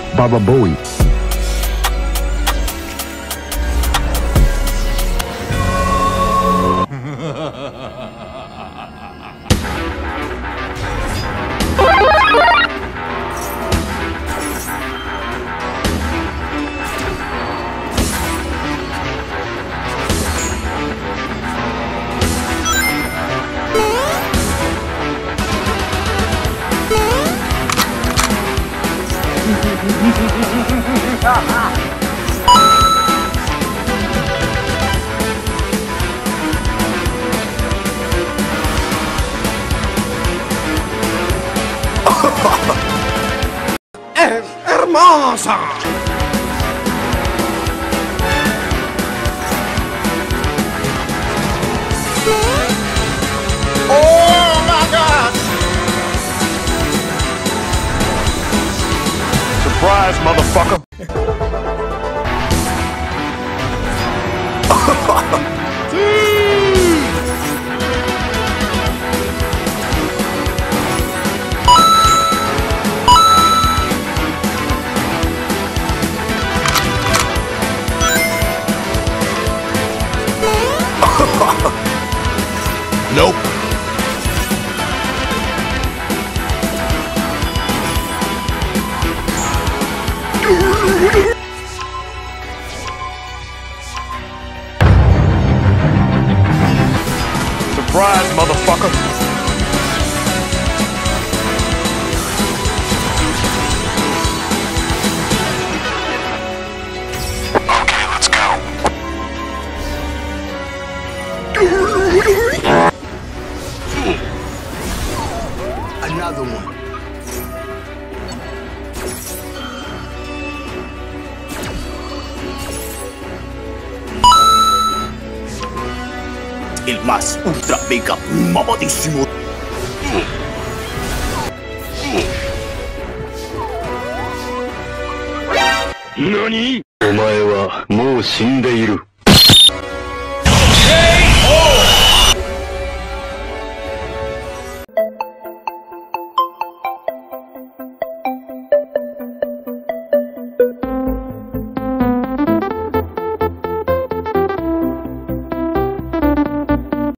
Baba Bowie. ¡Hermosa! ¡Oh, my God! Surprise, motherfucker! Nope. Surprise, motherfucker! Okay, let's go. Another one. El más ultra mega mamadísimo. NANI?! お前はもう死んでいる。